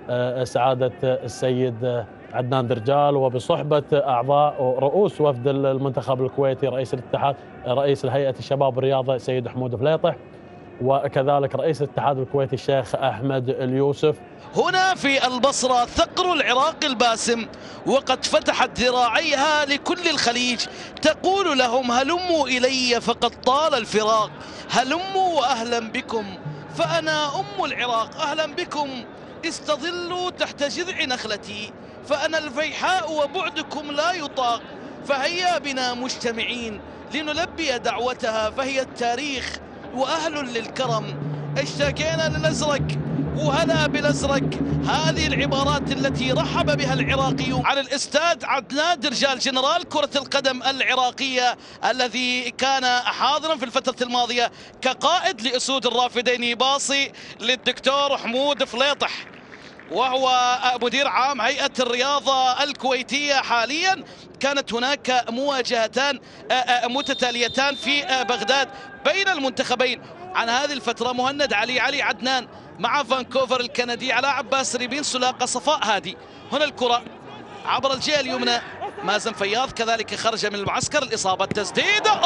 سعادة السيد عدنان درجال، وبصحبة أعضاء ورؤوس وفد المنتخب الكويتي، رئيس الاتحاد، رئيس الهيئة الشباب والرياضة سيد حمود فليطح، وكذلك رئيس الاتحاد الكويتي الشيخ أحمد اليوسف. هنا في البصرة ثغر العراق الباسم، وقد فتحت ذراعيها لكل الخليج، تقول لهم هلموا إلي فقد طال الفراق، هلموا وأهلا بكم فأنا أم العراق، أهلا بكم استظلوا تحت جذع نخلتي فأنا الفيحاء وبعدكم لا يطاق، فهيا بنا مجتمعين لنلبي دعوتها فهي التاريخ وأهل للكرم، اشتكينا للأزرق وهلا بالأزرق. هذه العبارات التي رحب بها العراقيون على الأستاذ عدنان درجال جنرال كرة القدم العراقية، الذي كان حاضرا في الفترة الماضية كقائد لأسود الرافدين، باصي للدكتور حمود فليطح وهو مدير عام هيئة الرياضة الكويتية حاليا. كانت هناك مواجهتان متتاليتان في بغداد بين المنتخبين عن هذه الفترة، مهند علي عدنان مع فانكوفر الكندي، على عباس ريبين سلاقة صفاء هادي. هنا الكرة عبر الجهة اليمنى، مازن فياض كذلك خرج من المعسكر، الإصابة، تسديدة،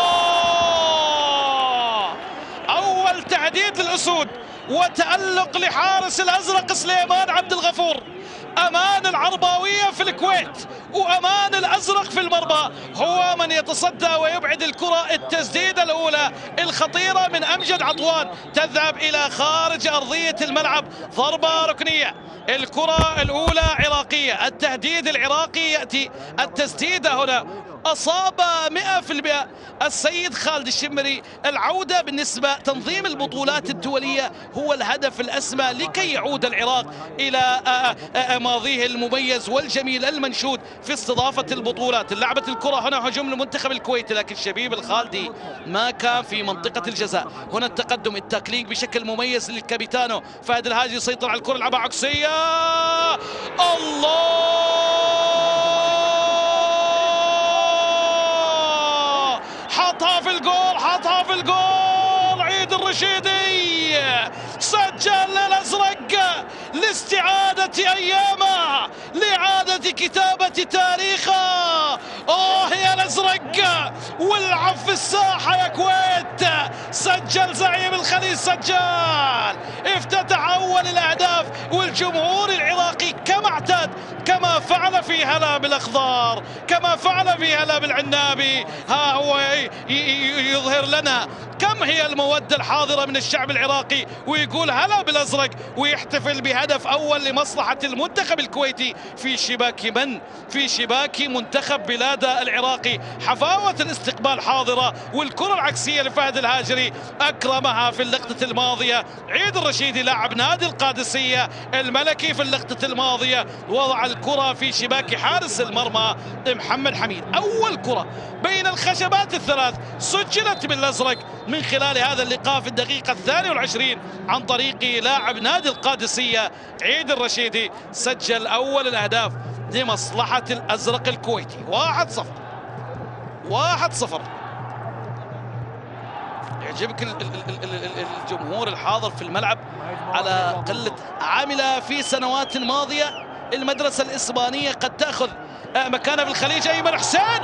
الله، أول تهديد للأسود وتألق لحارس الأزرق سليمان عبد الغفور. أمان العرباوية في الكويت وأمان الأزرق في المرمى، هو من يتصدى ويبعد الكرة. التسديدة الأولى الخطيرة من أمجد عطوان تذهب إلى خارج أرضية الملعب، ضربة ركنية. الكرة الأولى عراقية، التهديد العراقي يأتي، التسديدة هنا أصاب 100% السيد خالد الشمري. العودة بالنسبة تنظيم البطولات الدولية هو الهدف الأسمى لكي يعود العراق إلى ماضيه المميز والجميل المنشود في استضافة البطولات. لعبت الكرة هنا هجوم المنتخب الكويتي، لكن شبيب الخالدي ما كان في منطقة الجزاء. هنا التقدم، التاكلينج بشكل مميز للكابيتانو فهد الهاجي، يسيطر على الكرة، لعبة عكسية، الله، حطها في الجول، حطها في الجول. عيد الرشيدي سجل للأزرق لاستعادة أيامه، لإعادة كتابة تاريخه. يا الأزرق، والعب في الساحة يا كويت. سجل زعيم الخليج، سجل، افتتح أول الأهداف، والجمهور العراقي كما اعتاد، كما فعل في هلا بالأخضر، كما فعل في هلا بالعنابي، ها هو يظهر لنا كم هي المودة الحاضرة من الشعب العراقي، ويقول هلا بالأزرق، ويحتفل بهدف أول لمصلحة المنتخب الكويتي في شباك من؟ في شباك منتخب بلاده العراقي. حفاوة الاستقبال حاضرة، والكرة العكسية لفهد الهاجري أكرمها في اللقطة الماضية. عيد الرشيدي لاعب نادي القادسية الملكي في اللقطة الماضية وضع الكرة في شباك حارس المرمى محمد حميد. أول كرة بين الخشبات الثلاث سجلت بالأزرق من خلال هذا اللقاء في الدقيقة 22 عن طريق لاعب نادي القادسية عيد الرشيدي. سجل أول الأهداف لمصلحة الأزرق الكويتي. 1-0. يعجبك الجمهور الحاضر في الملعب على قلة عاملة في سنوات ماضية. المدرسة الإسبانية قد تأخذ مكانها في الخليج. أيمن حسين،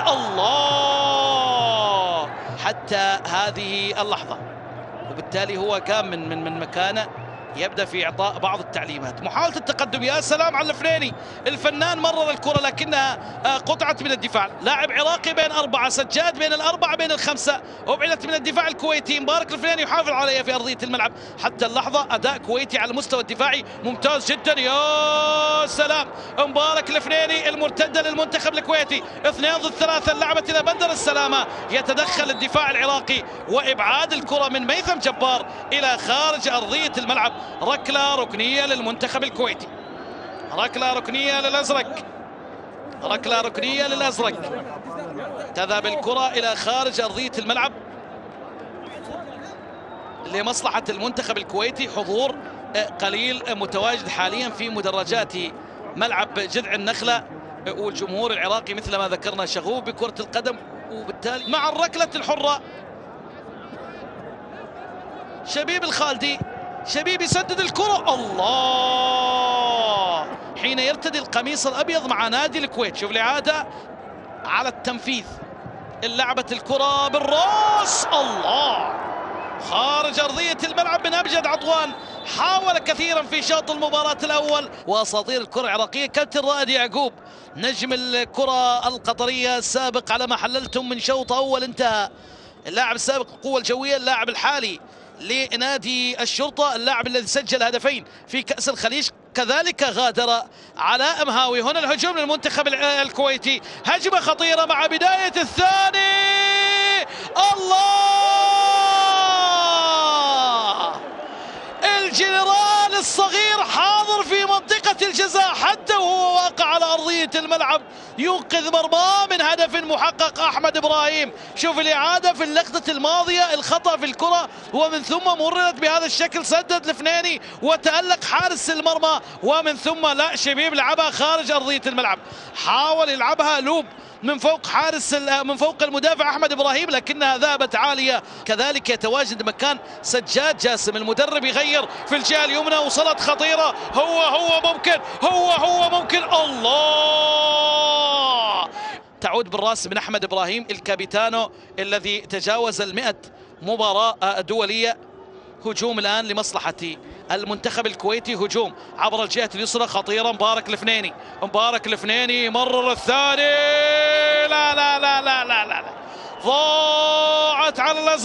الله، حتى هذه اللحظة، وبالتالي هو كان من مكانه يبدأ في إعطاء بعض التعليمات. محاولة التقدم، يا سلام على الفنيني، الفنان مرر الكرة لكنها قطعت من الدفاع. لاعب عراقي بين أربعة، سجاد بين الأربعة بين الخمسة، أبعدت من الدفاع الكويتي. مبارك الفنيني يحافظ عليها في أرضية الملعب حتى اللحظة. أداء كويتي على المستوى الدفاعي ممتاز جدا، يا سلام. مبارك الفنيني، المرتدة للمنتخب الكويتي، 2 ضد 3، لعبت إلى بندر السلامة، يتدخل الدفاع العراقي وإبعاد الكرة من ميثم جبار إلى خارج أرضية الملعب. ركلة ركنية للمنتخب الكويتي، ركلة ركنية للأزرق، ركلة ركنية للأزرق. تذهب الكرة إلى خارج أرضية الملعب لمصلحة المنتخب الكويتي. حضور قليل متواجد حاليا في مدرجات ملعب جذع النخلة، والجمهور العراقي مثل ما ذكرنا شغوف بكرة القدم، وبالتالي مع الركلة الحرة شبيب الخالدي، شبيب يسدد الكرة، الله، حين يرتدي القميص الأبيض مع نادي الكويت. شوف الإعادة على التنفيذ، لعبة الكرة بالراس، الله، خارج أرضية الملعب من أمجد عطوان. حاول كثيرا في شوط المباراة الأول. وأساطير الكرة العراقية كابتن رائد يعقوب نجم الكرة القطرية السابق، على ما حللتم من شوط أول انتهى. اللاعب السابق القوة الجوية، اللاعب الحالي لنادي الشرطة، اللاعب الذي سجل هدفين في كأس الخليج، كذلك غادر علاء مهاوي. هنا الهجوم للمنتخب الكويتي، هجمة خطيرة مع بداية الثاني، الله، الجنرال الصغير حاضر في منطقة الجزاء حتى وهو واقع على أرضية الملعب، ينقذ مرماه من هدف محقق أحمد إبراهيم. شوف الإعادة في اللقطة الماضية، الخطأ في الكرة ومن ثم مررت بهذا الشكل، سدد الفنيني وتألق حارس المرمى، ومن ثم لا، شبيب لعبها خارج أرضية الملعب، حاول يلعبها لوب من فوق من فوق المدافع أحمد إبراهيم، لكنها ذهبت عالية. كذلك يتواجد مكان سجاد جاسم، المدرب يغير في الجهة اليمنى، وصلت خطيرة، هو ممكن، الله، تعود بالراس من أحمد إبراهيم الكابيتانو الذي تجاوز 100 مباراة دولية. هجوم الآن لمصلحة المنتخب الكويتي، هجوم عبر الجهة اليسرى خطيرة، مبارك الفنيني مرر الثاني، لا، ضاعت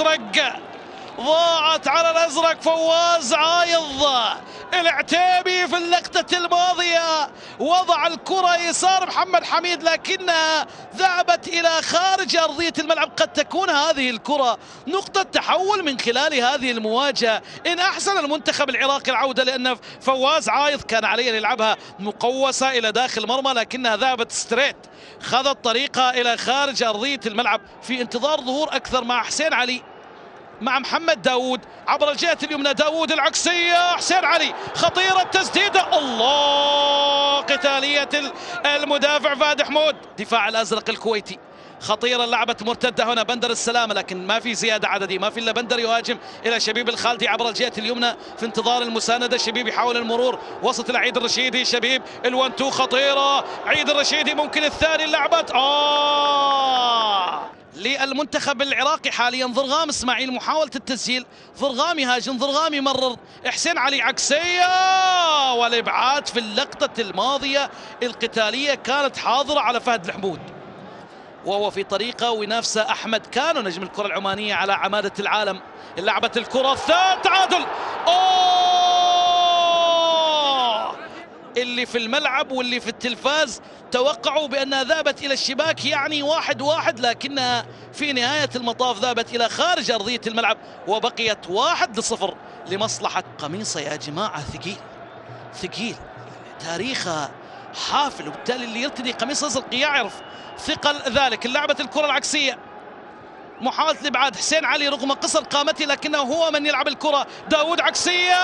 على الأزرق، فواز عايض العتيبي في اللقطة الماضية وضع الكرة يسار محمد حميد، لكنها ذهبت إلى خارج أرضية الملعب. قد تكون هذه الكرة نقطة تحول من خلال هذه المواجهة، إن أحسن المنتخب العراقي العودة، لأن فواز عايض كان عليه أن يلعبها مقوسة إلى داخل المرمى، لكنها ذهبت ستريت، خذت طريقها إلى خارج أرضية الملعب. في انتظار ظهور أكثر مع حسين علي، مع محمد داود عبر الجهة اليمنى، داود العكسية، حسين علي، خطيرة التسديدة، الله، قتالية المدافع فهد حمود. دفاع الأزرق الكويتي خطيرة، لعبة مرتدة هنا، بندر السلامة، لكن ما في زيادة عددي، ما في إلا بندر يهاجم إلى شبيب الخالدي عبر الجهة اليمنى في انتظار المساندة. شبيب يحاول المرور، وسط لعيد الرشيدي، شبيب الوان-تو خطيرة، عيد الرشيدي ممكن الثاني، لعبة للمنتخب العراقي حاليا. ضرغام اسماعيل محاولة التسجيل، ضرغام يهاجم، ضرغام يمرر، حسين علي عكسية، والإبعاد في اللقطة الماضية القتالية كانت حاضرة على فهد الحمود، وهو في طريقه وينافسه أحمد كانو نجم الكرة العمانية على عمادة العالم. لعبة الكرة الثانية، تعادل، اللي في الملعب واللي في التلفاز توقعوا بأنها ذهبت إلى الشباك، يعني 1-1، لكنها في نهاية المطاف ذهبت إلى خارج أرضية الملعب، وبقيت 1-0 لمصلحة قميصة. يا جماعة ثقيل، تاريخها حافل، وبالتالي اللي يرتدي قميص أزرق يعرف ثقل ذلك. لعبة الكرة العكسية، محاولة الإبعاد، حسين علي رغم قصر قامته لكنه هو من يلعب الكرة، داود عكسية،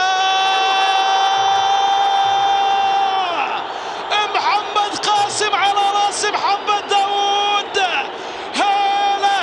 محمد قاسم على راس محمد داود، هلا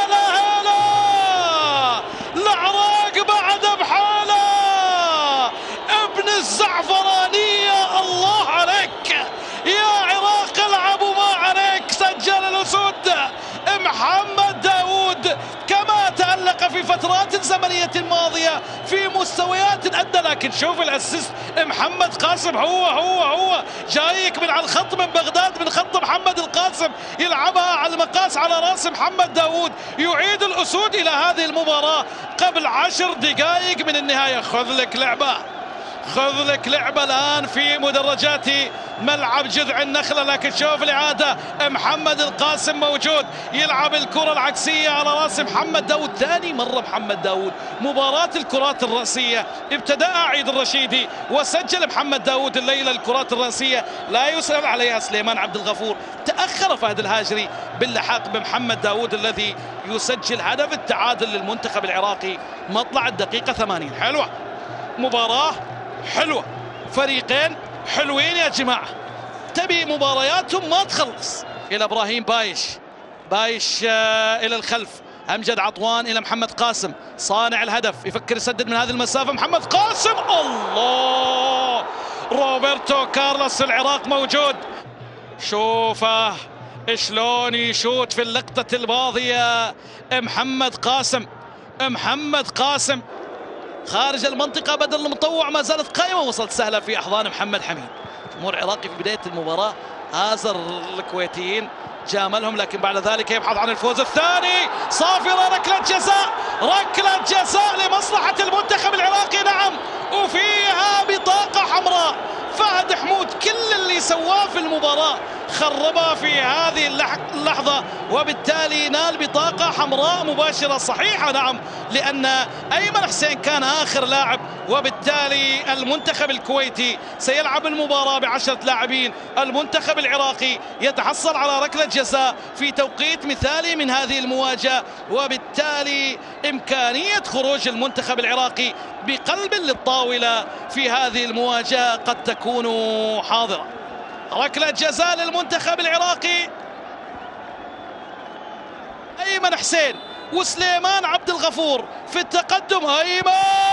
العراق بعد بحاله، ابن الزعفرانية، الله عليك يا عراق، العبوا ما عليك. سجل الأسود محمد داود، كما تألق في فترات زمنية ماضية في مستويات أدنى، لكن شوف الأسيست محمد قاسم، هو جايك من على الخط من بغداد، من خط محمد القاسم، يلعبها على المقاس على راس محمد داود. يعيد الأسود إلى هذه المباراة قبل 10 دقائق من النهاية. خذ لك لعبة الآن في مدرجات ملعب جذع النخلة، لكن شوف الإعادة، محمد القاسم موجود، يلعب الكرة العكسية على راس محمد داود. ثاني مرة محمد داود مباراة الكرات الرأسية ابتدأ عيد الرشيدي وسجل محمد داود الليلة الكرات الرأسية، لا يسأل عليها سليمان عبد الغفور. تأخر فهد الهاجري باللحاق بمحمد داود الذي يسجل هدف التعادل للمنتخب العراقي مطلع الدقيقة 80. حلوة، مباراة حلوة، فريقين حلوين يا جماعة، تبي مبارياتهم ما تخلص. إلى إبراهيم بايش إلى الخلف، أمجد عطوان إلى محمد قاسم صانع الهدف، يفكر يسدد من هذه المسافة، محمد قاسم، الله روبرتو كارلوس العراق موجود. شوفه شلون يشوت في اللقطة الماضية. محمد قاسم خارج المنطقة بدل المطوع، ما زالت قائمة، وصلت سهلة في أحضان محمد حميد. جمهور عراقي في بداية المباراة هازر الكويتيين، جاملهم، لكن بعد ذلك يبحث عن الفوز الثاني. صافرة ركلة جزاء لمصلحة المنتخب العراقي، نعم، وفيها بطاقة حمراء. فهد حمود كل اللي سواه في المباراة خربها في هذه اللحظة، وبالتالي نال بطاقة حمراء مباشرة صحيحة، نعم، لأن أيمن حسين كان آخر لاعب، وبالتالي المنتخب الكويتي سيلعب المباراة ب10 لاعبين. المنتخب العراقي يتحصل على ركلة جزاء في توقيت مثالي من هذه المواجهة، وبالتالي إمكانية خروج المنتخب العراقي بقلب للطاولة في هذه المواجهة قد تكون حاضرة. ركلة جزاء للمنتخب العراقي، أيمن حسين وسليمان عبد الغفور في التقدم. أيمن،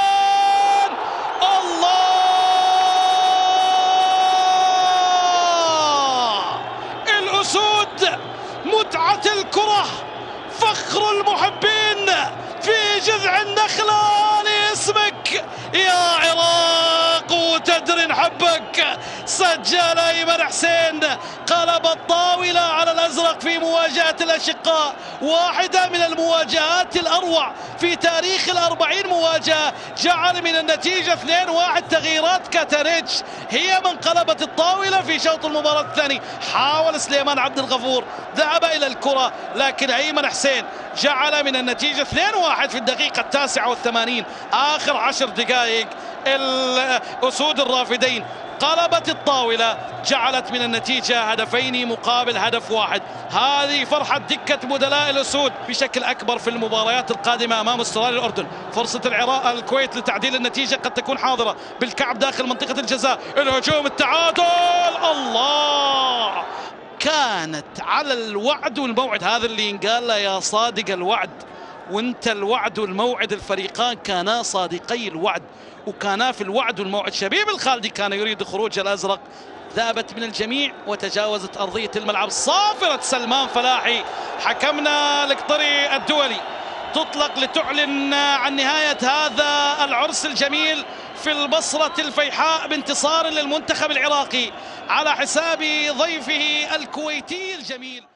الله، الأسود، متعة الكرة، فخر المحبين في جذع النخلة لاسمك يا عراق وتدري نحبك. سجل أيمن حسين، قلب الطاولة على الأزرق في مواجهة الأشقاء، واحدة من المواجهات الأروع في تاريخ ال40 مواجهة، جعل من النتيجة 2-1. تغييرات كاتاريتش هي من قلبت الطاولة في شوط المباراة الثاني. حاول سليمان عبد الغفور، ذهب إلى الكرة، لكن أيمن حسين جعل من النتيجة 2-1 في الدقيقة 89. آخر 10 دقائق الأسود الرافدين قلبت الطاولة، جعلت من النتيجة هدفين مقابل هدف واحد. هذه فرحة دكة بدلاء الأسود بشكل أكبر في المباريات القادمة أمام استراليا الأردن. فرصة الكويت لتعديل النتيجة قد تكون حاضرة بالكعب داخل منطقة الجزاء. الهجوم، التعادل، الله، كانت على الوعد والموعد. هذا اللي ينقال له يا صادق الوعد، وانت الوعد والموعد، الفريقان كانا صادقي الوعد وكانا في الوعد والموعد. شبيب الخالدي كان يريد خروج الأزرق، ذابت من الجميع وتجاوزت أرضية الملعب. صافرة سلمان فلاحي، حكمنا القطري الدولي، تطلق لتعلن عن نهاية هذا العرس الجميل في البصرة الفيحاء بانتصار للمنتخب العراقي على حساب ضيفه الكويتي الجميل.